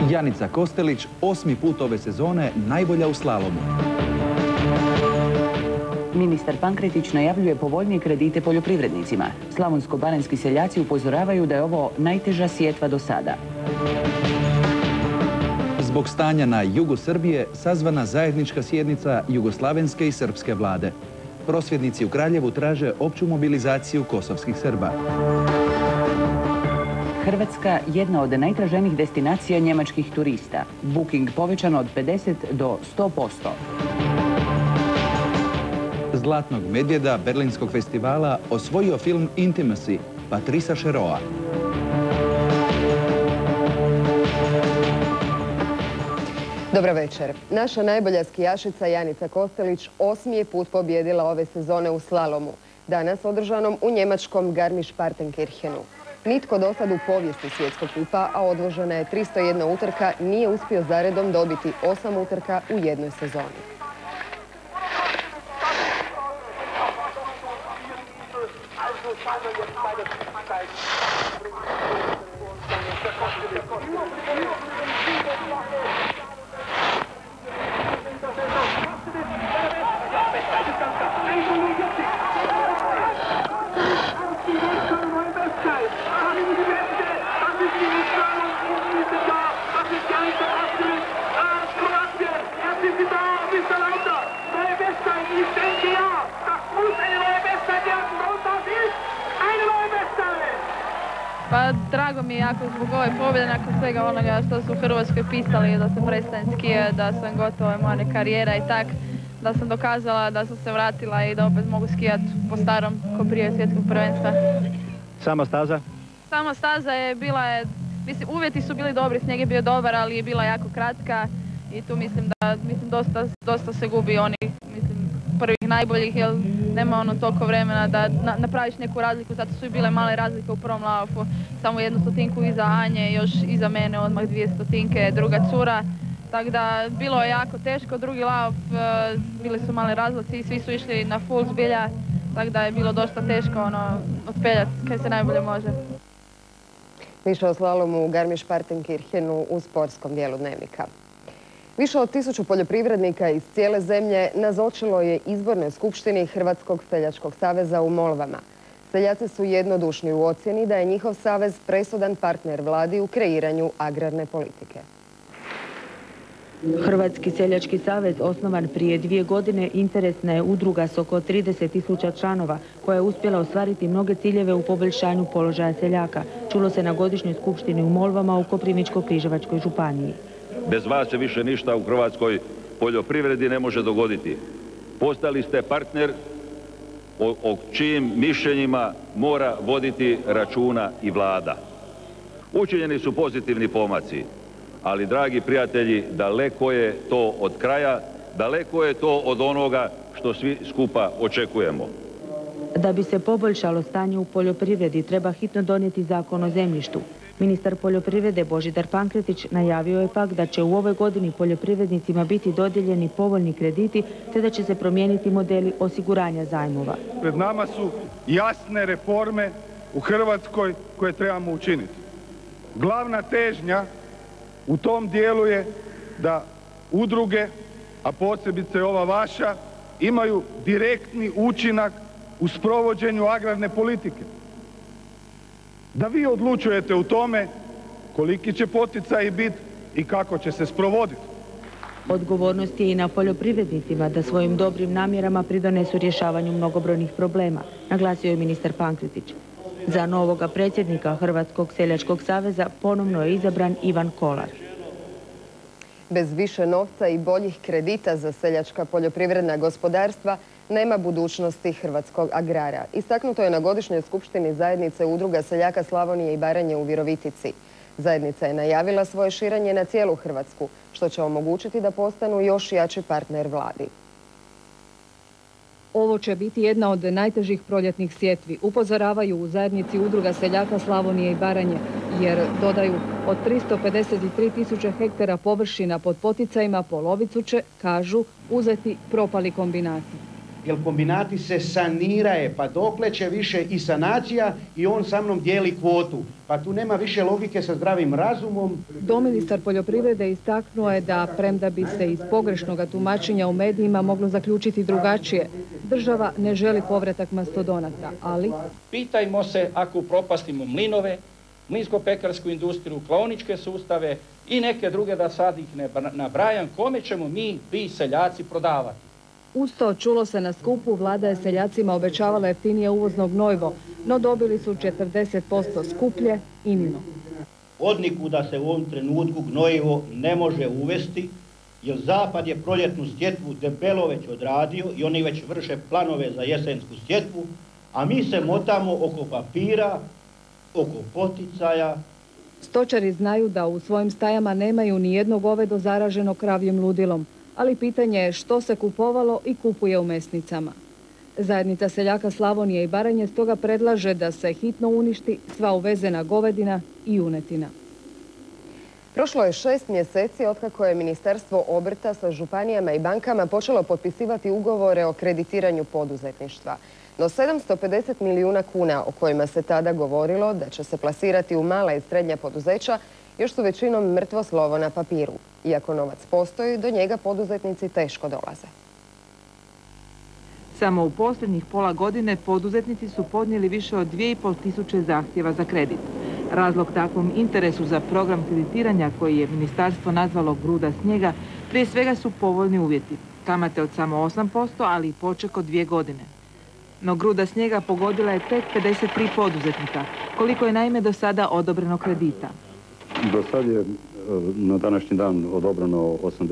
Janica Kostelić 8. put ove sezone najbolja u slalomu. Ministar Pankretić najavljuje povoljnije kredite poljoprivrednicima. Slavonsko-baranjski seljaci upozoravaju da je ovo najteža sjetva do sada. Zbog stanja na jugu Srbije sazvana zajednička sjednica jugoslavenske i srpske vlade. Prosvjednici u Kraljevu traže opću mobilizaciju kosovskih Srba. Hrvatska jedna od najtraženijih destinacija njemačkih turista. Booking povećan od 50 do 100%. Zlatnog medvjeda Berlinskog festivala osvojio film Intimacy Patrisa Cheroa. Dobro večer. Naša najbolja skijašica Janica Kostelić 8. je put pobjedila ove sezone u slalomu. Danas održanom u njemačkom Garmisch-Partenkirchenu. Nitko do sad u povijesti svjetskog kupa, a odložena je 301 utrka, nije uspio zaredom dobiti 8 utrka u jednoj sezoni. Pa drago mi je jako zbog ove pobjede, nakon svega onoga što su u Hrvatskoj pisali, da sam prestajem skijati, da sam gotova moja karijera i tak, da sam dokazala da sam se vratila i da opet mogu skijati po starom ko prije svjetskog prvenstva. Sama staza? Sama staza je bila, mislim, uvjeti su bili dobri, snijeg je bio dobar, ali je bila jako kratka i tu mislim dosta se gubi onih, prvih najboljih, jer nema toliko vremena da napraviš neku razliku. Zato su i bile male razlike u prvom laufu, samo 1 stotinku iza Anje, još iza mene odmah 2 stotinke, druga cura. Tako da bilo je jako teško, drugi lauf, bili su male razlici i svi su išli na full zbilja, tako da je bilo dosta teško otpeljati kaj se najbolje može. Više o slalomu u Garmisch-Partenkirchenu u sportskom dijelu Dnevnika. Više od 1000 poljoprivrednika iz cijele zemlje nazočilo je izbornoj skupštini Hrvatskog seljačkog saveza u Molvama. Seljaci su jednodušni u ocjeni da je njihov savez presudan partner vladi u kreiranju agrarne politike. Hrvatski seljački savez, osnovan prije 2 godine, interesna je udruga s oko 30.000 članova, koja je uspjela ostvariti mnoge ciljeve u poboljšanju položaja seljaka. Čulo se na godišnjoj skupštini u Molvama u Koprivničko-križevačkoj županiji. Bez vas se više ništa u hrvatskoj poljoprivredi ne može dogoditi. Postali ste partner o čijim mišljenjima mora voditi računa i vlada. Učinjeni su pozitivni pomaci, ali dragi prijatelji, daleko je to od kraja, daleko je to od onoga što svi skupa očekujemo. Da bi se poboljšalo stanje u poljoprivredi, treba hitno donijeti zakon o zemljištu. Ministar poljoprivrede Božidar Pankretić najavio je pak da će u ovoj godini poljoprivrednicima biti dodijeljeni povoljni krediti, te da će se promijeniti modeli osiguranja zajmova. Pred nama su jasne reforme u Hrvatskoj koje trebamo učiniti. Glavna težnja u tom dijelu je da udruge, a posebice ova vaša, imaju direktni učinak u sprovođenju agrarne politike. Da vi odlučujete u tome koliki će poticaji biti i kako će se sprovoditi. Odgovornost je i na poljoprivrednicima da svojim dobrim namjerama pridonesu rješavanju mnogobrojnih problema, naglasio je ministar Pankretić. Za novoga predsjednika Hrvatskog seljačkog saveza ponovno je izabran Ivan Kolar. Bez više novca i boljih kredita za seljačka poljoprivredna gospodarstva nema budućnosti hrvatskog agrara. Istaknuto je na godišnjoj skupštini zajednice udruga seljaka Slavonije i Baranje u Virovitici. Zajednica je najavila svoje širenje na cijelu Hrvatsku, što će omogućiti da postanu još jači partner vladi. Ovo će biti jedna od najtežih proljetnih sjetvi, upozoravaju u zajednici udruga seljaka Slavonije i Baranje, jer, dodaju, od 353.000 hektara površina pod poticajima polovicu će, kažu, uzeti propali kombinati. jer kombinati se saniraje, pa dokle će više i sanacija i on sa mnom dijeli kvotu. Pa tu nema više logike sa zdravim razumom. Doministar poljoprivrede istaknuo je da, premda bi se iz pogrešnog tumačenja u medijima moglo zaključiti drugačije, država ne želi povratak mastodonata, ali... Pitajmo se ako upropastimo mlinove, mlinsko-pekarsku industriju, klaoničke sustave i neke druge, da sad ih ne nabrajam, kome ćemo vi seljaci prodavati. Uz to čulo se na skupu, vlada je seljacima obećavala jeftinije uvozno gnojivo, no dobili su 40% skuplje ININO. Odniku da se u ovom trenutku gnojivo ne može uvesti, jer Zapad je proljetnu sjetvu debelo već odradio i oni već vrše planove za jesensku sjetvu, a mi se motamo oko papira, oko poticaja. Stočari znaju da u svojim stajama nemaju ni jedno govedo zaraženo kravljim ludilom, ali pitanje je što se kupovalo i kupuje u mesnicama. Zajednica seljaka Slavonije i Baranje stoga predlaže da se hitno uništi sva uvezena govedina i junetina. Prošlo je 6 mjeseci otkako je Ministarstvo obrta sa županijama i bankama počelo potpisivati ugovore o kreditiranju poduzetništva. No 750 milijuna kuna o kojima se tada govorilo da će se plasirati u mala i srednja poduzeća još su većinom mrtvo slovo na papiru. Iako novac postoji, do njega poduzetnici teško dolaze. Samo u posljednjih pola godine poduzetnici su podnijeli više od 2500 zahtjeva za kredit. Razlog takvom interesu za program kreditiranja koji je ministarstvo nazvalo gruda snijega prije svega su povoljni uvjeti. Kamate od samo 8%, ali i poček od 2 godine. No gruda snijega pogodila je tek 53 poduzetnika. Koliko je naime do sada odobreno kredita? Do sad je na današnji dan odobreno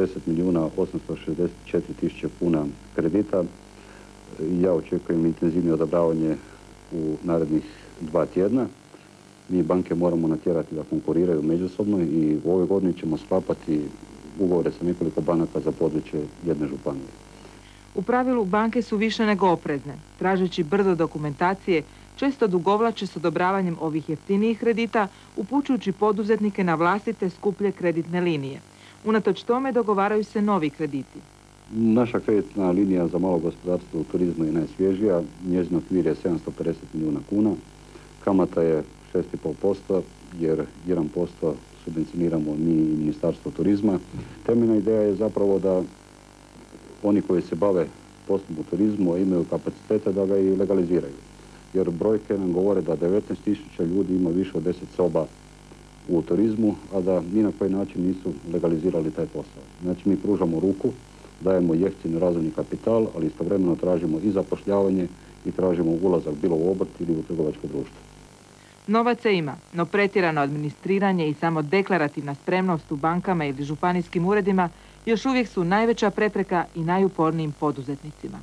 80.864.000 kuna kredita. Ja očekujem intenzivnije odobravanje u narednih 2 tjedna. Mi banke moramo natjerati da konkuriraju međusobno i u ovoj godini ćemo sklapati ugovore sa nekoliko banaka za područje jedne županije. U pravilu banke su više nego oprezne. Tražeći brzo dokumentacije, često odugovlače s odobravanjem ovih jeftinijih kredita, upućujući poduzetnike na vlastite skuplje kreditne linije. Unatoč tome dogovaraju se novi krediti. Naša kreditna linija za malo gospodarstvo u turizmu je najsvježija. Njezin okvir je 750 milijuna kuna. Kamata je 6,5% jer 1% subvencioniramo mi i Ministarstvo turizma. Temeljna ideja je zapravo da oni koji se bave poslom u turizmu imaju kapacitete da ga i legaliziraju. Jer brojke nam govore da 19.000 ljudi ima više od 10 soba u turizmu, a da ni na koji način nisu legalizirali taj posao. Znači mi pružamo ruku, dajemo jeftini razvojni kapital, ali istovremeno tražimo i zapošljavanje i tražimo ulazak bilo u obrt ili u trgovačko društvo. Novaca ima, no pretjerano administriranje i samo deklarativna spremnost u bankama ili županijskim uredima još uvijek su najveća prepreka i najupornijim poduzetnicima.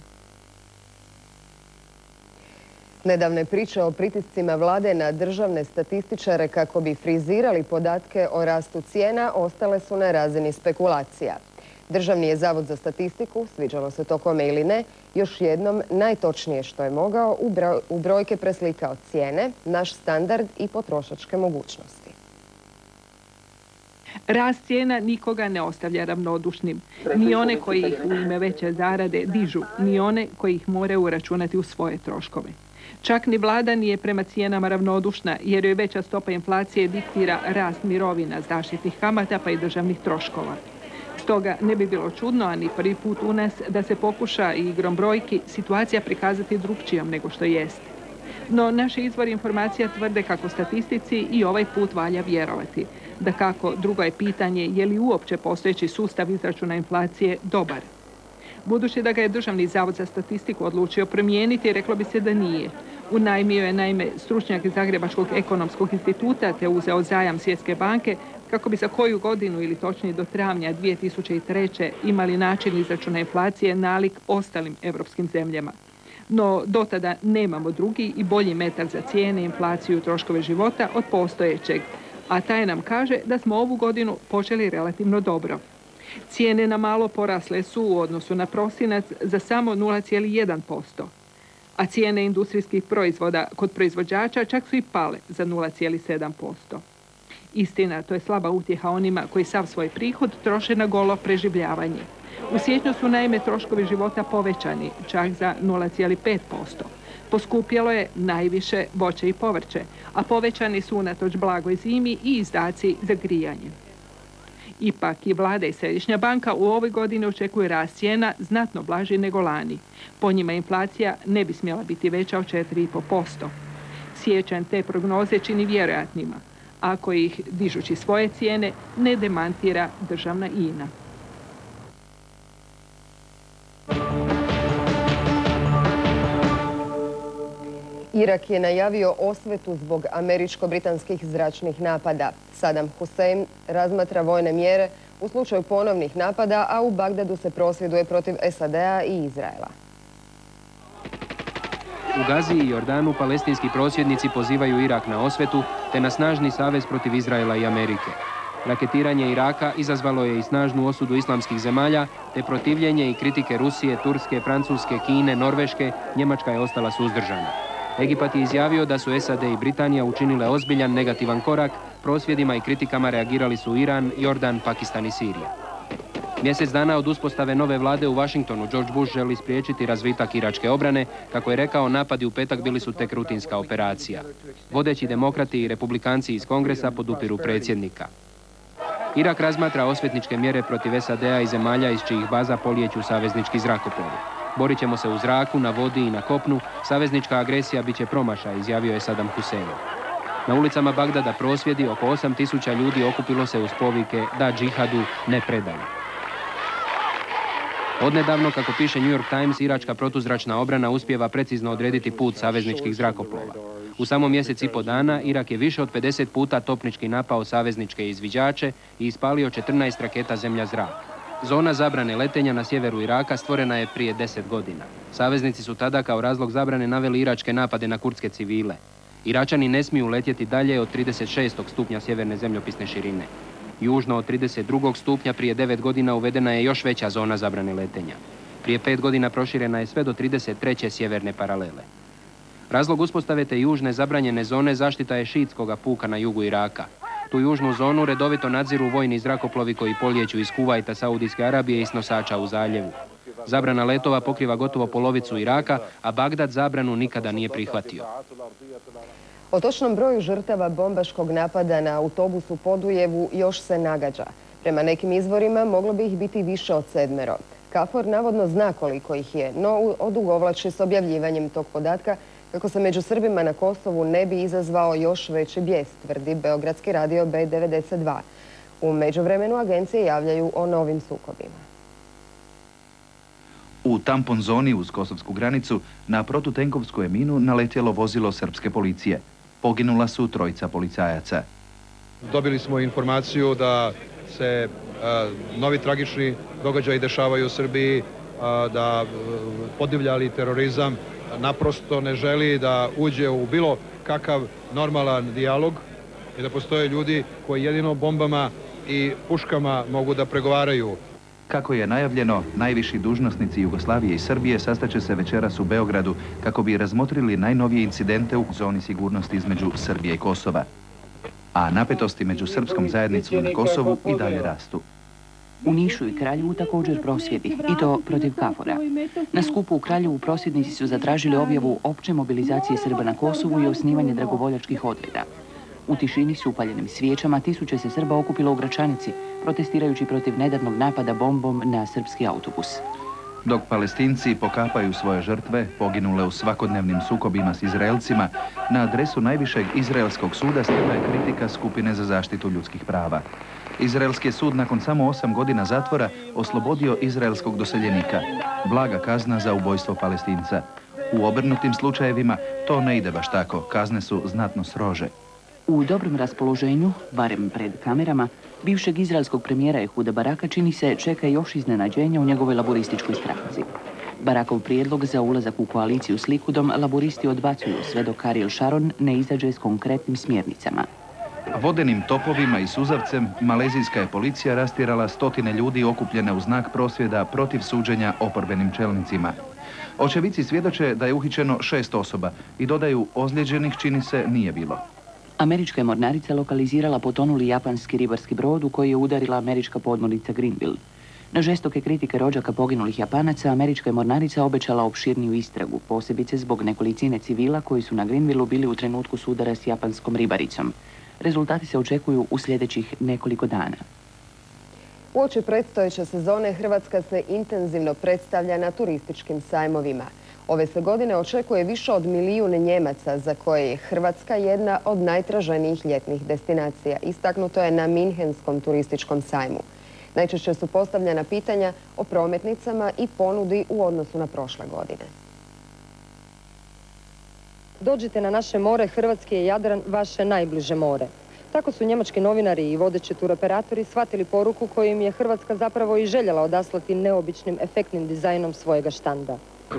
Nedavne priče o pritiscima vlade na državne statističare kako bi frizirali podatke o rastu cijena ostale su na razini spekulacija. Državni je zavod za statistiku, sviđalo se to kome ili ne, još jednom najtočnije što je mogao u brojke preslikao cijene, naš standard i potrošačke mogućnosti. Rast cijena nikoga ne ostavlja ravnodušnim. Ni one koji ih u ime veće zarade dižu, ni one koji ih moraju uračunati u svoje troškove. Čak ni vlada nije prema cijenama ravnodušna jer joj veća stopa inflacije diktira rast mirovina, zaštitnih kamata pa i državnih troškova. Stoga ne bi bilo čudno, a ni prvi put u nas, da se pokuša i igrom brojki situacija prikazati drukčijom nego što jeste. No naši izvori informacija tvrde kako statistici i ovaj put valja vjerovati. Dakako, drugo je pitanje je li uopće postojeći sustav izračuna inflacije dobar. Budući da ga je Državni zavod za statistiku odlučio promijeniti, reklo bi se da nije. Unajmio je naime stručnjak iz Zagrebačkog ekonomskog instituta te uzeo zajam Svjetske banke kako bi za koju godinu ili točnije do travnja 2003. imali način izračuna inflacije nalik ostalim europskim zemljama. No, do tada nemamo drugi i bolji metar za cijene, inflaciju i troškove života od postojećeg, a taj nam kaže da smo ovu godinu počeli relativno dobro. Cijene na malo porasle su u odnosu na prosinac za samo 0,1%, a cijene industrijskih proizvoda kod proizvođača čak su i pale za 0,7%. Istina, to je slaba utjeha onima koji sav svoj prihod troše na golo preživljavanje. U siječnju su naime troškovi života povećani, čak za 0,5%. Poskupjelo je najviše voće i povrće, a povećani su unatoč blagoj zimi i izdaci za grijanje. Ipak i vlada i Središnja banka u ovoj godini očekuje rast cijena znatno blaži nego lani. Po njima inflacija ne bi smjela biti veća od 4,5%. Siječanj te prognoze čini vjerojatnima, ako ih, dižući svoje cijene, ne demantira državna INA. Irak je najavio osvetu zbog američko-britanskih zračnih napada. Saddam Hussein razmatra vojne mjere u slučaju ponovnih napada, a u Bagdadu se prosvjeduje protiv SAD-a i Izraela. U Gazi i Jordanu palestinski prosvjednici pozivaju Irak na osvetu te na snažni savez protiv Izraela i Amerike. Raketiranje Iraka izazvalo je i snažnu osudu islamskih zemalja te protivljenje i kritike Rusije, Turske, Francuske, Kine, Norveške. Njemačka je ostala suzdržana. Egipat je izjavio da su SAD i Britanija učinile ozbiljan negativan korak, prosvjedima i kritikama reagirali su Iran, Jordan, Pakistan i Sirija. Mjesec dana od uspostave nove vlade u Washingtonu George Bush želi spriječiti razvitak iračke obrane. Kako je rekao, napadi u petak bili su tek rutinska operacija. Vodeći demokrati i republikanci iz Kongresa podupiru predsjednika. Irak razmatra osvetničke mjere protiv SAD-a i zemalja iz čijih baza polijeću saveznički zrakoplovi. Borit ćemo se u zraku, na vodi i na kopnu. Saveznička agresija bit će promašaj, izjavio je Saddam Hussein. Na ulicama Bagdada prosvjedi, oko 8.000 ljudi okupilo se uz povike da džihadu ne predaju. Odnedavno, kako piše New York Times, iračka protuzračna obrana uspijeva precizno odrediti put savezničkih zrakoplova. U samo mjesec i po dana Irak je više od 50 puta topnički napao savezničke izviđače i ispalio 14 raketa zemlja-zrak. Zona zabrane letenja na sjeveru Iraka stvorena je prije 10 godina. Saveznici su tada kao razlog zabrane naveli iračke napade na kurdske civile. Iračani ne smiju letjeti dalje od 36. stupnja sjeverne zemljopisne širine. Južno od 32. stupnja prije 9 godina uvedena je još veća zona zabrane letenja. Prije 5 godina proširena je sve do 33. sjeverne paralele. Razlog uspostave te južne zabranjene zone zaštita je šiitskoga puka na jugu Iraka. Tu južnu zonu redovito nadziru vojni zrakoplovi koji polijeću iz Kuvajta, Saudijske Arabije i s nosača u zaljevu. Zabrana letova pokriva gotovo polovicu Iraka, a Bagdad zabranu nikada nije prihvatio. O točnom broju žrtava bombaškog napada na autobus u Podujevu još se nagađa. Prema nekim izvorima moglo bi ih biti više od 7. KFOR navodno zna koliko ih je, no odugovlači s objavljivanjem tog podatka kako se među Srbima na Kosovu ne bi izazvao još veći bijes, tvrdi Beogradski radio B92. U međuvremenu agencije javljaju o novim sukobima. U tampon zoni uz kosovsku granicu na protutenkovsku minu naletjelo vozilo srpske policije. Poginula su 3 policajaca. Dobili smo informaciju da se novi tragični događaji dešavaju u Srbiji, da podivljali terorizam naprosto ne želi da uđe u bilo kakav normalan dijalog i da postoje ljudi koji jedino bombama i puškama mogu da pregovaraju. Kako je najavljeno, najviši dužnosnici Jugoslavije i Srbije sastaće se večeras u Beogradu kako bi razmotrili najnovije incidente u zoni sigurnosti između Srbije i Kosova. A napetosti među srpskom zajednicom na Kosovu i dalje rastu. U Nišu i Kraljevu također prosvjedi, i to protiv KFOR-a. Na skupu u Kraljevu prosvjednici su zatražili objavu opće mobilizacije Srba na Kosovu i osnivanje dragovoljačkih odreda. U tišini s upaljenim svijećama tisuće se Srba okupilo u Gračanici, protestirajući protiv nedavnog napada bombom na srpski autobus. Dok Palestinci pokapaju svoje žrtve, poginule u svakodnevnim sukobima s Izraelcima, na adresu najvišeg izraelskog suda stigla je kritika skupine za zaštitu ljudskih prava. Izraelski je sud nakon samo 8 godina zatvora oslobodio izraelskog doseljenika. Blaga kazna za ubojstvo Palestinca. U obrnutim slučajevima to ne ide baš tako, kazne su znatno strože. U dobrom raspoloženju, barem pred kamerama, bivšeg izraelskog premijera Ehuda Baraka čini se čeka još iznenađenja u njegovoj laborističkoj stranci. Barakov prijedlog za ulazak u koaliciju s Likudom laboristi odbacuju sve dok Ariel Sharon ne izađe s konkretnim smjernicama. Vodenim topovima i suzavcem malezijska je policija rastjerala 100 ljudi okupljene u znak prosvjeda protiv suđenja oporbenim čelnicima. Očevici svjedoče da je uhićeno 6 osoba i dodaju ozlijeđenih čini se nije bilo. Američka je mornarica lokalizirala potonuli japanski ribarski brod u koji je udarila američka podmornica Greenville. Na žestoke kritike rođaka poginulih Japanaca, američka je mornarica obećala opširniju istragu, posebice zbog nekolicine civila koji su na Greenvillu bili u trenutku sudara s japanskom ribaricom. Rezultati se očekuju u sljedećih nekoliko dana. Uoči predstojeće sezone Hrvatska se intenzivno predstavlja na turističkim sajmovima. Ove se godine očekuje više od 1 milijun Njemaca, za koje je Hrvatska jedna od najtraženijih ljetnih destinacija. Istaknuto je na Minhenskom turističkom sajmu. Najčešće su postavljena pitanja o prometnicama i ponudi u odnosu na prošle godine. Dođite na naše more, hrvatski je Jadran vaše najbliže more. Tako su njemački novinari i vodeći turoperatori shvatili poruku koju im je Hrvatska zapravo i željela odaslati neobičnim, efektnim dizajnom svojega štanda.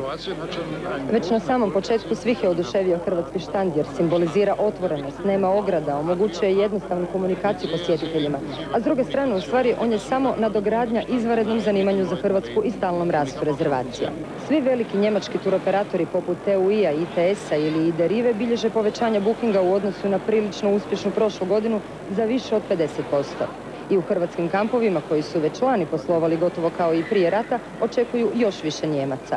Već na samom početku svih je oduševio hrvatski štand jer simbolizira otvorenost, nema ograda, omogućuje jednostavnu komunikaciju posjetiteljima. A s druge strane, u stvari, on je samo nadogradnja izvanrednom zanimanju za Hrvatsku i stalnom rastu rezervacija. Svi veliki njemački turoperatori poput TUI-a, ITS-a ili Iderive bilježe povećanje bookinga u odnosu na prilično uspješnu prošlu godinu za više od 50%. I u hrvatskim kampovima, koji su već lani poslovali gotovo kao i prije rata, očekuju još više Njemaca.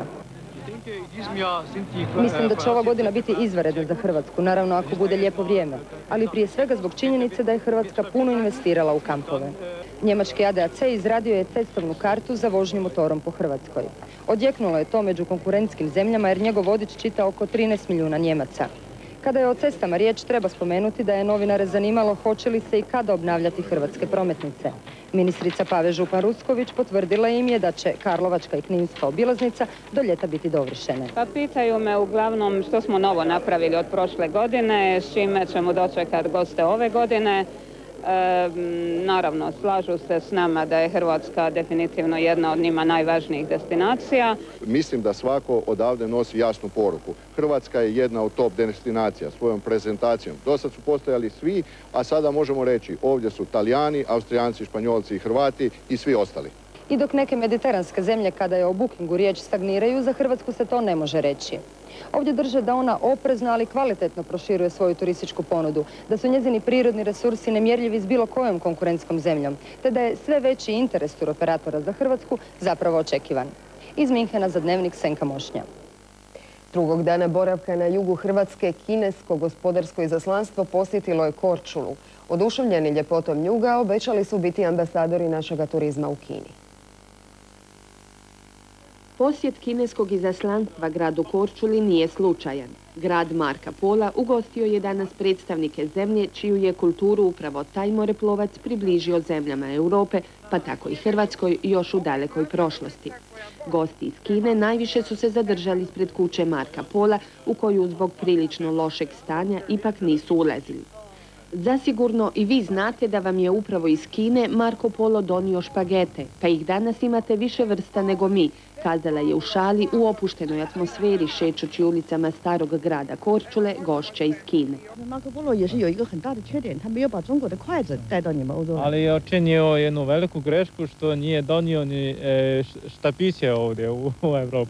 Mislim da će ova godina biti izvanredna za Hrvatsku, naravno ako bude lijepo vrijeme, ali prije svega zbog činjenice da je Hrvatska puno investirala u kampove. Njemački ADAC izradio je cestovnu kartu za vožnju motorom po Hrvatskoj. Odjeknulo je to među konkurentskim zemljama jer njegov vodič čita oko 13 milijuna Njemaca. Kada je o cestama riječ, treba spomenuti da je novinare zanimalo hoće li se i kada obnavljati hrvatske prometnice. Ministrica Pave Župan-Rusković potvrdila im je da će Karlovačka i Kninska obilaznica do ljeta biti dovršene. Pa pitaju me uglavnom što smo novo napravili od prošle godine, s čime ćemo dočekati goste ove godine. Naravno, slažu se s nama da je Hrvatska definitivno jedna od njima najvažnijih destinacija. Mislim da svako odavde nosi jasnu poruku. Hrvatska je jedna od top destinacija svojom prezentacijom. Dosad su postojali svi, a sada možemo reći ovdje su Talijani, Austrijanci, Španjolci i Hrvati i svi ostali. I dok neke mediteranske zemlje kada je o bookingu riječ stagniraju, za Hrvatsku se to ne može reći. Ovdje drže da ona oprezno, ali kvalitetno proširuje svoju turističku ponudu, da su njezini prirodni resursi nemjerljivi s bilo kojom konkurentskom zemljom, te da je sve veći interes turoperatora za Hrvatsku zapravo očekivan. Iz Minhena za Dnevnik Senka Mošnja. Drugog dana boravka na jugu Hrvatske kinesko gospodarsko izaslanstvo posjetilo je Korčulu. Oduševljeni ljepotom juga obećali su biti ambasadori našega turizma u Kini. Posjet kineskog izaslanstva gradu Korčuli nije slučajan. Grad Marka Pola ugostio je danas predstavnike zemlje čiju je kulturu upravo taj moreplovac približio zemljama Europe, pa tako i Hrvatskoj još u dalekoj prošlosti. Gosti iz Kine najviše su se zadržali ispred kuće Marka Pola, u koju zbog prilično lošeg stanja ipak nisu ulazili. Zasigurno i vi znate da vam je upravo iz Kine Marko Polo donio špagete, pa ih danas imate više vrsta nego mi, kazala je u šali u opuštenoj atmosferi šećući ulicama starog grada Korčule gošća iz Kine. Ali je učinio jednu veliku grešku što nije donio ni štapiće ovdje u Evropu.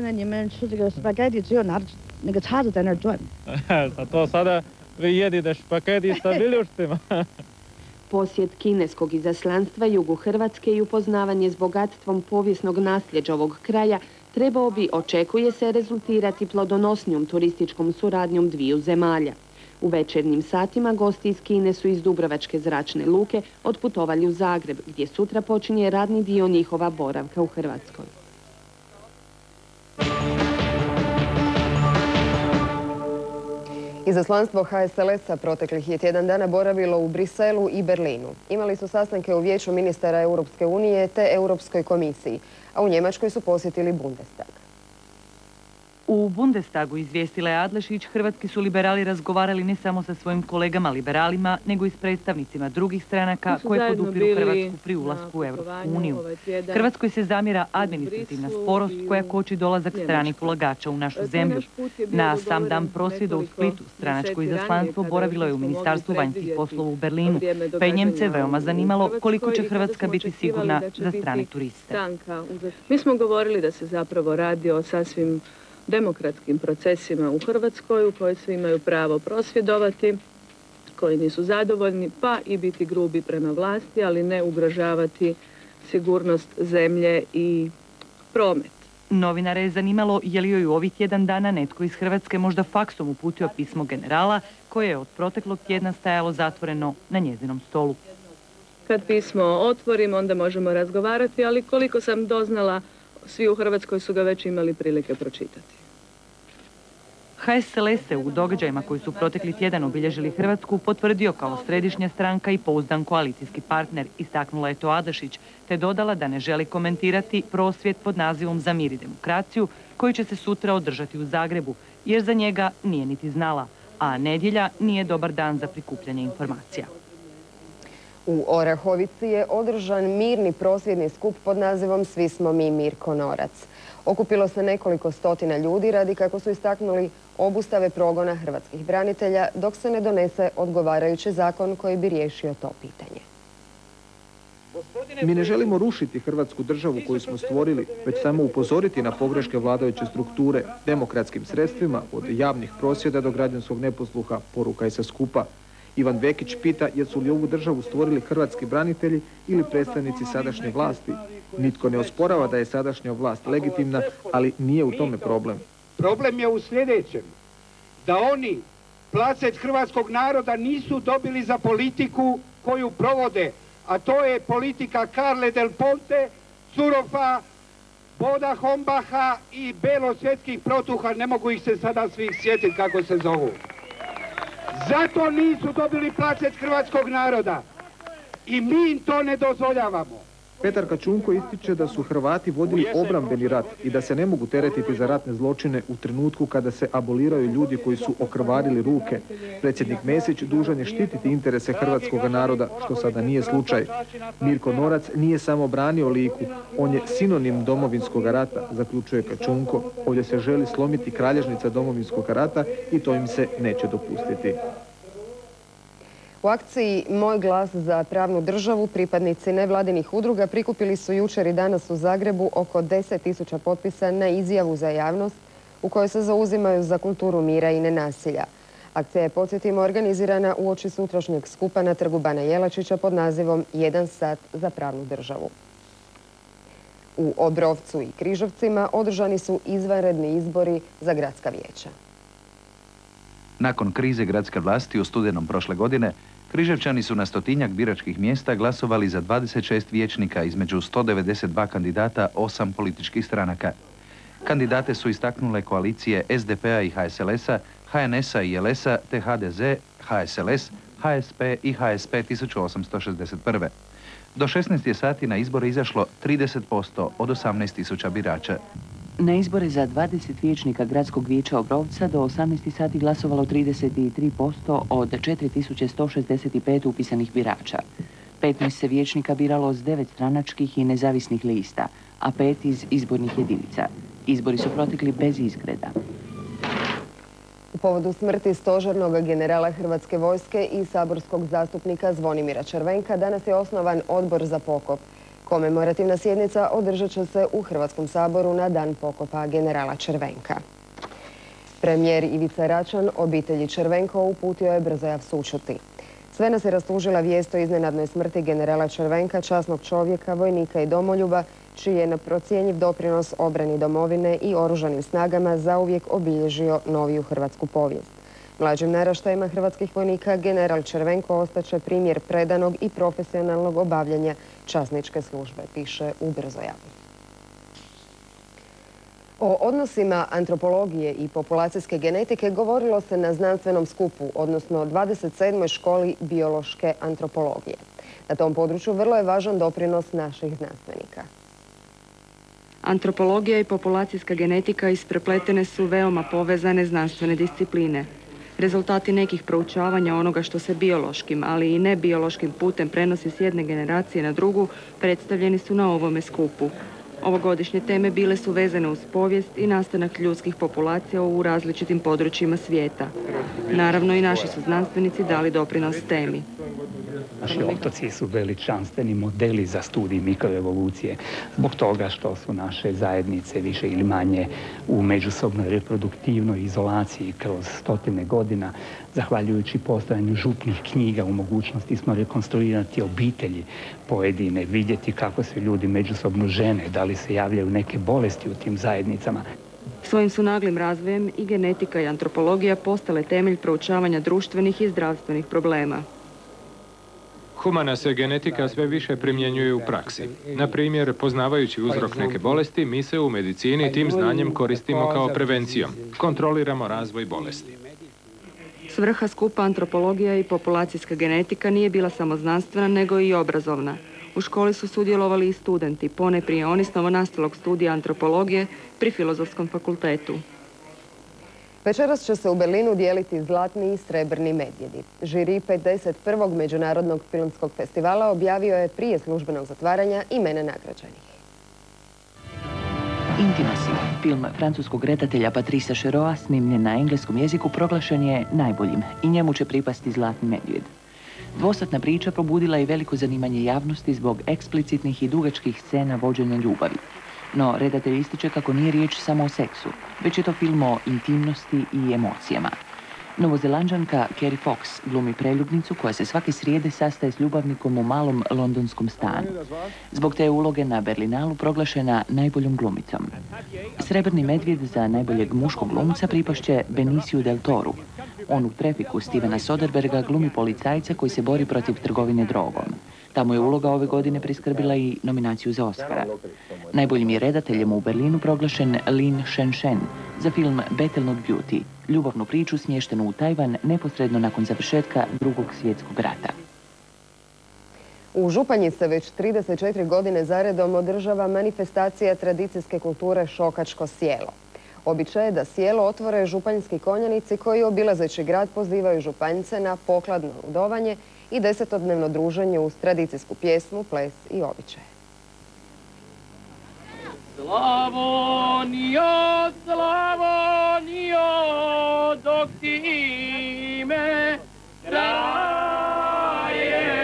Zato sada vi jedite špageti sa viljuštima. Posjet kineskog izaslanstva jugu Hrvatske i upoznavanje s bogatstvom povijesnog nasljeđa ovog kraja trebao bi, očekuje se, rezultirati plodonosnijom turističkom suradnjom dviju zemalja. U večernjim satima gosti iz Kine su iz Dubrovačke zračne luke otputovali u Zagreb, gdje sutra počinje radni dio njihova boravka u Hrvatskoj. Izaslanstvo HSLS-a proteklih je tjedan dana boravilo u Briselu i Berlinu. Imali su sastanke u Vijeću ministara Europske unije te Europskoj komisiji, a u Njemačkoj su posjetili Bundestag. U Bundestagu, izvijestila je Adlešić, hrvatski su liberali razgovarali ne samo sa svojim kolegama liberalima, nego i s predstavnicima drugih stranaka koje podupiru Hrvatsku pri ulasku u Europsku uniju. Hrvatskoj se zamjera administrativna sporost koja koči dolazak stranih ulagača u našu zemlju. Na sam dan prosvjeda u Splitu stranačko izaslanstvo boravilo je u Ministarstvu vanjskih poslova u Berlinu, pa je Njemce veoma zanimalo koliko će Hrvatska biti sigurna za strane turiste. Mi smo govorili da se zapravo radi o sasvim demokratskim procesima u Hrvatskoj u kojoj svi imaju pravo prosvjedovati, koji nisu zadovoljni, pa i biti grubi prema vlasti, ali ne ugrožavati sigurnost zemlje i promet. Novinare je zanimalo je li joj u ovih tjedan dana netko iz Hrvatske možda faksom uputio pismo generala koje je od proteklog tjedna stajalo zatvoreno na njezinom stolu. Kad pismo otvorim, onda možemo razgovarati, ali koliko sam doznala, svi u Hrvatskoj su ga već imali prilike pročitati. HSLS se u događajima koji su protekli tjedan obilježili Hrvatsku potvrdio kao središnja stranka i pouzdan koalicijski partner, istaknula je to Adlešić, te dodala da ne želi komentirati prosvjed pod nazivom Za mir i demokraciju, koji će se sutra održati u Zagrebu, jer za njega nije niti znala, a nedjelja nije dobar dan za prikupljanje informacija. U Orahovici je održan mirni prosvjedni skup pod nazivom Svi smo mi Mirko Norac. Okupilo se nekoliko stotina ljudi radi, kako su istaknuli, obustave progona hrvatskih branitelja dok se ne donese odgovarajući zakon koji bi riješio to pitanje. Mi ne želimo rušiti Hrvatsku državu koju smo stvorili, već samo upozoriti na pogreške vladajuće strukture demokratskim sredstvima od javnih prosvjeda do građanskog neposluha, poruka je sa skupa. Ivan Vekić pita jesu li ovu državu stvorili hrvatski branitelji ili predstavnici sadašnje vlasti. Nitko ne osporava da je sadašnja vlast legitimna, ali nije u tome problem. Problem je u sljedećem, da oni placet hrvatskog naroda nisu dobili za politiku koju provode, a to je politika Carle del Ponte, Curofa, Boda Hombaha i belosvjetskih protuha, ne mogu ih se sada svih sjetiti kako se zovu. Zato nisu dobili placet hrvatskog naroda i mi im to ne dozvoljavamo. Petar Kačunko ističe da su Hrvati vodili obrambeni rat i da se ne mogu teretiti za ratne zločine u trenutku kada se aboliraju ljudi koji su okrvarili ruke. Predsjednik Mesić dužan je štititi interese hrvatskog naroda, što sada nije slučaj. Mirko Norac nije samo branio Liku, on je sinonim Domovinskog rata, zaključuje Kačunko. Ovdje se želi slomiti kralježnica Domovinskog rata i to im se neće dopustiti. U akciji Moj glas za pravnu državu pripadnici nevladinih udruga prikupili su jučer i danas u Zagrebu oko 10.000 potpisa na izjavu za javnost u kojoj se zauzimaju za kulturu mira i nenasilja. Akcija je, podsjetimo, organizirana uoči sutrašnjeg skupa na trgu Bana Jelačića pod nazivom 1 sat za pravnu državu. U Obrovcu i Križevcima održani su izvanredni izbori za gradska vijeća. Nakon krize gradske vlasti u studenom prošle godine, Križevčani su na 100-tinjak biračkih mjesta glasovali za 26 vijećnika između 192 kandidata 8 političkih stranaka. Kandidate su istaknule koalicije SDP-a i HSLS-a, HNS-a i LS-a te HDZ, HSLS, HSP i HSP 1861. Do 16 je sati na izbore izašlo 30% od 18.000 birača. Na izbore za 20 vijećnika Gradskog vijeća Obrovca do 18 sati glasovalo 33% od 4165 upisanih birača. 15 se vijećnika biralo s 9 stranačkih i nezavisnih lista, a 5 iz izbornih jedinica. Izbori su protekli bez izgreda. U povodu smrti stožernog generala Hrvatske vojske i saborskog zastupnika Zvonimira Červenka danas je osnovan odbor za pokop. Komemorativna sjednica održat će se u Hrvatskom saboru na dan pokopa generala Červenka. Premijer Ivica Račan obitelji Červenko uputio je brzojav sućuti. Sve nas je rastužila vijest o iznenadnoj smrti generala Červenka, časnog čovjeka, vojnika i domoljuba, čiji je neprocjenjiv doprinos obrani domovine i oružanim snagama zauvijek obilježio noviju hrvatsku povijest. Mlađim naraštajima hrvatskih vojnika general Červenko ostaće primjer predanog i profesionalnog obavljanja časničke službe, piše u Brzojavu. O odnosima antropologije i populacijske genetike govorilo se na znanstvenom skupu, odnosno 27. školi biološke antropologije. Na tom području vrlo je važan doprinos naših znanstvenika. Antropologija i populacijska genetika isprepletene su veoma povezane znanstvene discipline. Rezultati nekih proučavanja onoga što se biološkim, ali i nebiološkim putem prenosi s jedne generacije na drugu, predstavljeni su na ovome skupu. Ovogodišnje teme bile su vezane uz povijest i nastanak ljudskih populacija u različitim područjima svijeta. Naravno i naši su znanstvenici dali doprinos temi. Naši otoci su veličanstveni modeli za studij mikroevolucije, zbog toga što su naše zajednice više ili manje u međusobnoj reproduktivnoj izolaciji kroz stotine godina. Zahvaljujući postojanju župnih knjiga u mogućnosti smo rekonstruirati obitelji pojedine, vidjeti kako se ljudi međusobno žene, da li se javljaju neke bolesti u tim zajednicama. Svojim su naglim razvojem i genetika i antropologija postale temelj proučavanja društvenih i zdravstvenih problema. Humana se genetika sve više primjenjuje u praksi. Na primjer, poznavajući uzrok neke bolesti, mi se u medicini tim znanjem koristimo kao prevencijom. Kontroliramo razvoj bolesti. Svrha skupa antropologija i populacijska genetika nije bila samo znanstvena, nego i obrazovna. U školi su sudjelovali i studenti, poneprije oni s novonastalog studija antropologije pri Filozofskom fakultetu. Večeras će se u Berlinu dijeliti zlatni i srebrni medvjedi. Žiri 51. Međunarodnog filmskog festivala objavio je prije službenog zatvaranja imena nagrađenih. Intimacy, film francuskog redatelja Patrisa Cheroa, snimljen na engleskom jeziku, proglašen je najboljim i njemu će pripasti zlatni medvjed. Dvosatna priča probudila je veliko zanimanje javnosti zbog eksplicitnih i dugačkih scena vođenja ljubavi. No, redatelj ističe kako nije riječ samo o seksu, već je to film o intimnosti i emocijama. Novozelanđanka Carrie Fox glumi preljubnicu koja se svake srijede sastaje s ljubavnikom u malom londonskom stanu. Zbog te uloge na Berlinalu proglašena najboljom glumicom. Srebrni medvjed za najboljeg muškog glumca pripašće Beniciu del Toru. On u Trafiku Stevena Soderberga glumi policajca koji se bori protiv trgovine drogom. Tamo je uloga ove godine priskrbila i nominaciju za Oscara. Najboljim je redateljem u Berlinu proglašen Lin Shen za film Battle Not Beauty, ljubavnu priču smještenu u Tajvan neposredno nakon završetka Drugog svjetskog rata. U Županji se već 34 godine zaredom održava manifestacija tradicijske kulture Šokačko sjelo. Običaj je da sjelo otvore županjski konjanici koji obilazeći grad pozivaju županjce na pokladno ludovanje i 10-dnevno druženje uz tradicijsku pjesmu, ples i običaje. Slavonijo, Slavonijo, dok ti ime traje.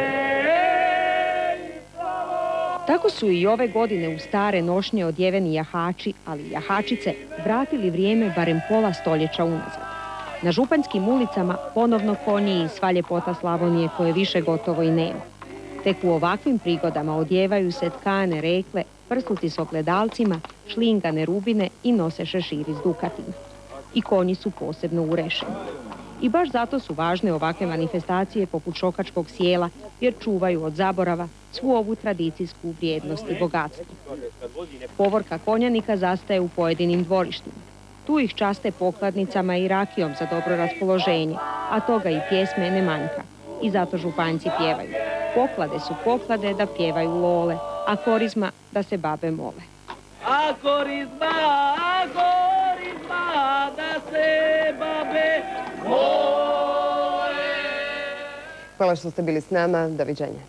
Tako su i ove godine u stare nošnje odjeveni jahači, ali i jahačice, vratili vrijeme barem pola stoljeća unazad. Na županjskim ulicama ponovno konji i sva ljepota Slavonije koje više gotovo i nema. Tek u ovakvim prigodama odjevaju se tkane rekle, prsluci s ogledalcima, šlingane rubine i nose šeširi s dukatima. I konji su posebno urešeni. I baš zato su važne ovakve manifestacije poput Šokačkog sjela, jer čuvaju od zaborava svu ovu tradicijsku vrijednost i bogatstvo. Povorka konjanika zastaje u pojedinim dvorištima. Tu ih časte pokladnicama i rakijom za dobro raspoloženje, a toga i pjesme ne manjka. I zato županjci pjevaju. Poklade su poklade da pjevaju lole, a korizma da se babe mole. A korizma, da se babe mole. Hvala što ste bili s nama. Doviđenja.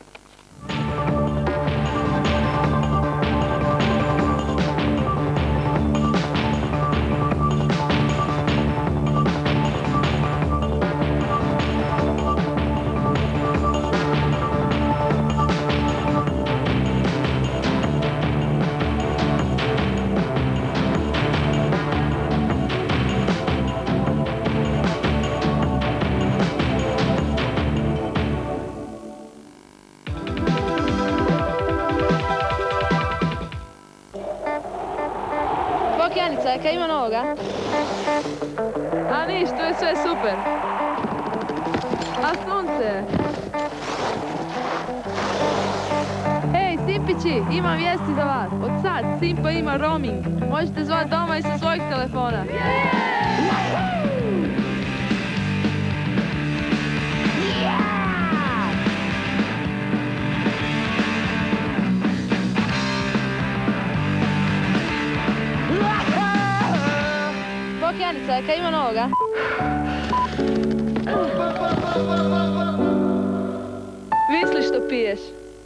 Kaj ima novoga? A niš, tu je sve super. A sunce? Hej, Simpići, imam vijesti za vas. Od sad Simpa ima roaming. Možete zvati doma i sa svojih telefona. Janica, kaj ima novoga? Misli što piješ.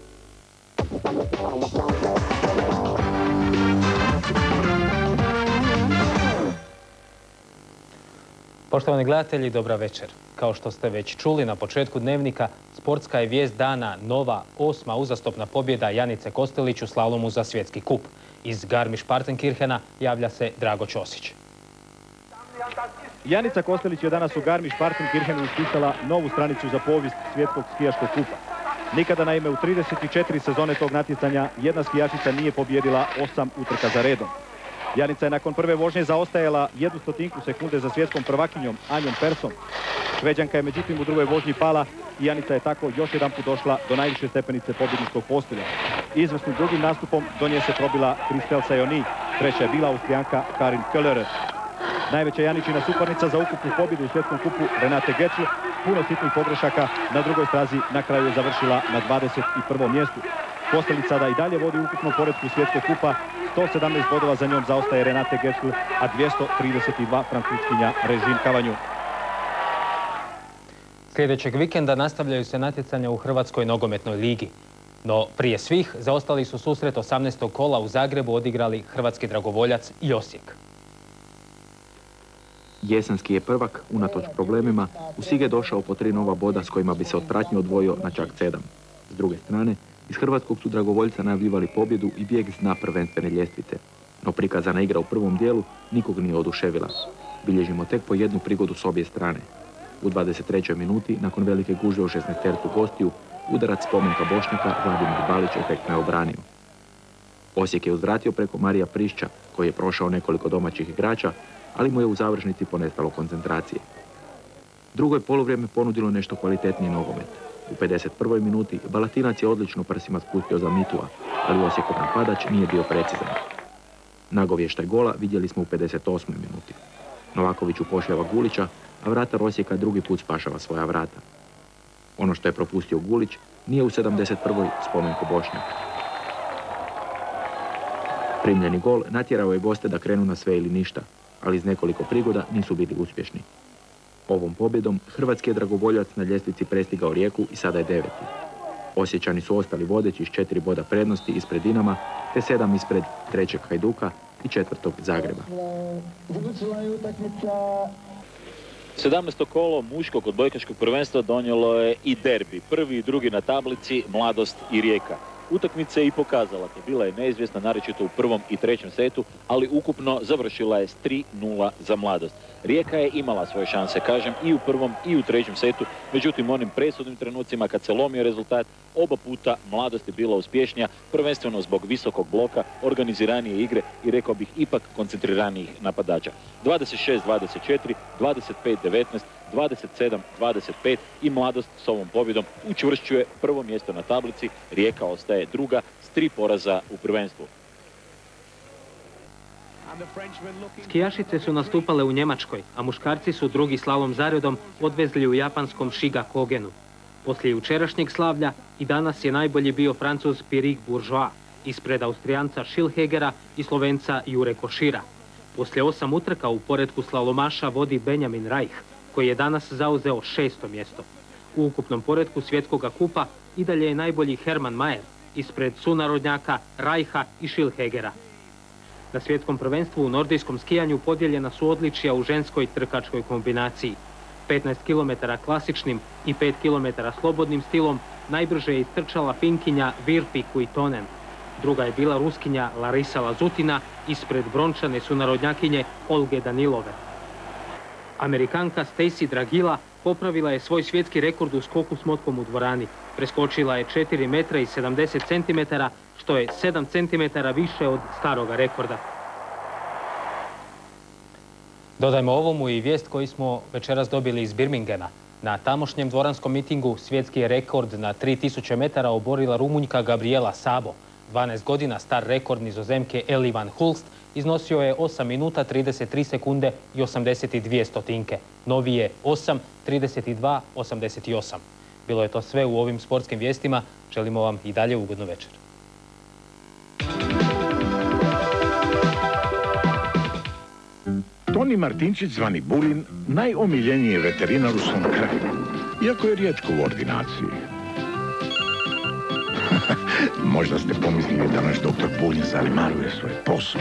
Poštovani gledatelji, dobra večer. Kao što ste već čuli na početku dnevnika, sportska je vijest dana nova 8. uzastopna pobjeda Janice Kostelić u slalomu za svjetski kup. Iz Garmisch-Partenkirchena javlja se Drago Ćosić. Janica Kostelić je danas u Garmisch-Partenkirchenu ispisala novu stranicu za povijest svjetskog skijaškog kupa. Nikada naime u 34 sezone tog natjecanja jedna skijašica nije pobjedila 8 utrka za redom. Janica je nakon prve vožnje zaostajala 1/100 sekunde za svjetskom prvakinjom Anjom Persson. Šveđanka je međutim u drugoj vožnji pala i Janica je tako još jedanput došla do najviše stepenice pobjedničkog postolja. Izvrsnim drugim nastupom do nje se probila Kristel Sajoni, treća je bila Austrijanka Karin Köhler. Najveća Janičina suparnica za ukupnu pobjedu u svjetskom kupu Renate Getschl, puno sitnih pogrešaka, na drugoj stazi na kraju je završila na 21. mjestu. Kostelić sada i dalje vodi ukupno poretku svjetskog kupa, 117 bodova za njom zaostaje Renate Getschl, a 232 francuskinja Regine Cavagnou. Sljedećeg vikenda nastavljaju se natjecanja u Hrvatskoj nogometnoj ligi. No prije svih zaostali su susret 18. kola u Zagrebu odigrali hrvatski Dragovoljac i Osijek. Jesenski je prvak, unatoč problemima, u Sig je došao po 3 nova boda s kojima bi se od pratnje odvojio na čak 7. S druge strane, iz hrvatskog su Dragovoljca najavljivali pobjedu i bijeg s dna prvenstvene ljestvice. No prikazana igra u prvom dijelu nikog nije oduševila. Bilježimo tek po jednu prigodu s obje strane. U 23. minuti, nakon velike gužve u 16-tercu gostiju, udarac Spomenka Bošnjaka Vladimir Balić efektno je obranio. Osijek je uzvratio preko Marija Prišća, koji je prošao nekoliko domaćih igrača, ali mu je u završnici ponestalo koncentracije. Drugo je poluvrijeme ponudilo nešto kvalitetniji nogomet. U 51. minuti Balatinac je odlično prsima spustio za Mitua, ali Osijekov napadač nije bio precizan. Nagovještaj gola vidjeli smo u 58. minuti. Novaković upošljava Gulića, a vratar Osijeka drugi put spašava svoja vrata. Ono što je propustio Gulić nije u 71. Spomenko Bošnjak. Primljeni gol natjerao je goste da krenu na sve ili ništa, ali iz nekoliko prigoda nisu bili uspješni. Ovom pobjedom hrvatski je Dragovoljac na ljestvici prestigao Rijeku i sada je 9. Osječani su ostali vodeći s 4 boda prednosti ispred Dinama, te 7 ispred 3. Hajduka i 4. Zagreba. 17. kolo muškog odbojkaškog prvenstva donijelo je i derbi. Prvi i drugi na tablici, Mladost i Rijeka. Utakmica je i pokazala, bila je neizvjesna, naročito u prvom i trećem setu, ali ukupno završila je s 3:0 za Mladost. Rijeka je imala svoje šanse, kažem, i u prvom i u trećem setu, međutim onim presudnim trenucima kad se lomio rezultat, oba puta Mladost je bila uspješnija, prvenstveno zbog visokog bloka, organiziranije igre i rekao bih ipak koncentriranijih napadača. 26-24, 25-19, 27-25 i Mladost s ovom pobjedom učvršćuje prvo mjesto na tablici, Rijeka ostaje druga s 3 poraza u prvenstvu. Skijašice su nastupale u Njemačkoj, a muškarci su drugi slalom zaredom odvezli u japanskom Shiga Kogenu. Poslije jučerašnjeg slavlja i danas je najbolji bio Francuz Pierrick Bourgeois, ispred Austrijanca Schilhegera i Slovenca Jure Košira. Poslije 8 utrka u poretku slalomaša vodi Benjamin Reich, koji je danas zauzeo 6. mjesto. U ukupnom poretku svjetskog kupa i dalje je najbolji Hermann Mayer, ispred sunarodnjaka Reicha i Schilhegera. Na svjetskom prvenstvu u nordijskom skijanju podijeljena su odličja u ženskoj trkačkoj kombinaciji. 15 km klasičnim i 5 km slobodnim stilom najbrže je istrčala Finkinja Virpi Kuitonen. Druga je bila Ruskinja Larisa Lazutina ispred brončane sunarodnjakinje Olge Danilove. Amerikanka Stacy Dragila popravila je svoj svjetski rekord u skoku s motkom u dvorani. Preskočila je 4 metra i 70 cm, što je 7 cm više od staroga rekorda. Dodajmo ovomu i vijest koju smo večeras dobili iz Birminghama. Na tamošnjem dvoranskom mitingu svjetski je rekord na 3000 metara oborila Rumunjka Gabriela Sabo. 12 godina star rekord Nizozemke Ellie van Hulst iznosio je 8 minuta 33 sekunde i 82 stotinke. Novi je 8, 32, 88. Bilo je to sve u ovim sportskim vijestima. Želimo vam i dalje ugodnu večer. Toni Martinčić, zvani Bulin, najomiljeniji je veterinar u svom kraju, iako je rijetko u ordinaciji. Možda ste pomislili da naš doktor Bulin zalimaruje svoj posao.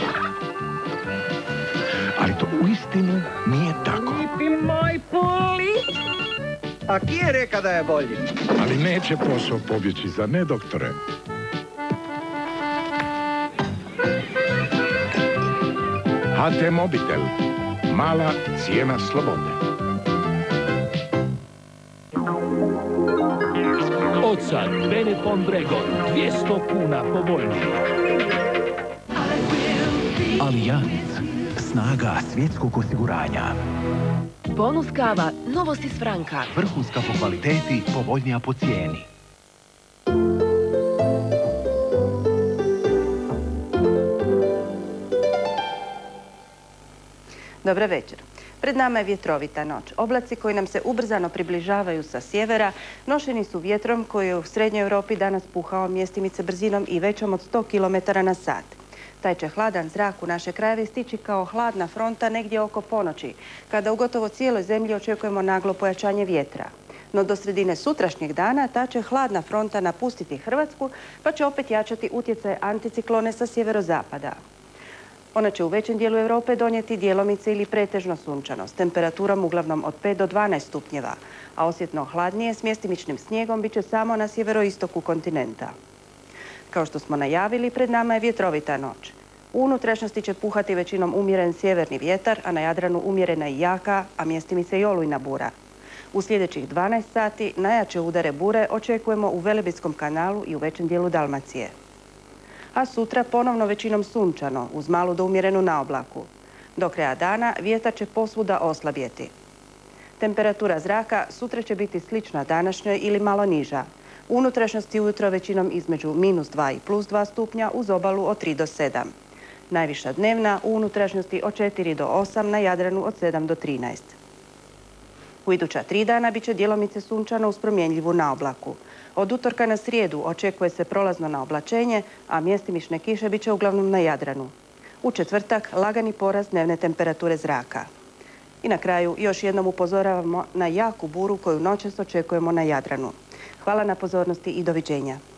Ali to uistinu nije tako. Moj Puli! A ki je reka da je bolji? Ali neće posao pobjeći, za ne, doktore? HT Mobitel. Mala cijena slobode. Od sad Benetton Dragon 200 kuna povoljnije. Allianz, snaga svjetskog osiguranja. Bonus kava, novost iz Franka. Vrhunska po kvaliteti, povoljnija po cijeni. Dobar večer. Pred nama je vjetrovita noć. Oblaci koji nam se ubrzano približavaju sa sjevera nošeni su vjetrom koji je u srednjoj Europi danas puhao mjestimice brzinom i većom od 100 km na sat. Taj će hladan zrak u naše krajeve stići kao hladna fronta negdje oko ponoći, kada u gotovo cijeloj zemlji očekujemo naglo pojačanje vjetra. No do sredine sutrašnjeg dana ta će hladna fronta napustiti Hrvatsku, pa će opet jačati utjecaj anticiklone sa sjeverozapada. Ona će u većem dijelu Europe donijeti djelomice ili pretežno sunčano, s temperaturom uglavnom od 5 do 12 stupnjeva, a osjetno hladnije s mjestimičnim snijegom bit će samo na sjeveroistoku kontinenta. Kao što smo najavili, pred nama je vjetrovita noć. U unutrašnjosti će puhati većinom umjeren sjeverni vjetar, a na Jadranu umjerena i jaka, a mjestimice i olujna bura. U sljedećih 12 sati najjače udare bure očekujemo u Velebitskom kanalu i u većem dijelu Dalmacije. A sutra ponovno većinom sunčano, uz malu do umjerenu naoblaku. Do kraja dana vjetar će posvuda oslabjeti. Temperatura zraka sutra će biti slična današnjoj ili malo niža. U unutrašnjosti ujutro većinom između -2 i +2 stupnja, uz obalu od 3 do 7. Najviša dnevna u unutrašnjosti od 4 do 8, na Jadranu od 7 do 13. U iduća 3 dana bit će djelomice sunčano uz promjenljivu naoblaku. Od utorka na srijedu očekuje se prolazno naoblačenje, a mjestimične kiše bit će uglavnom na Jadranu. U četvrtak lagani porast dnevne temperature zraka. I na kraju još jednom upozoravamo na jaku buru koju noćas očekujemo na Jadranu. Hvala na pozornosti i doviđenja.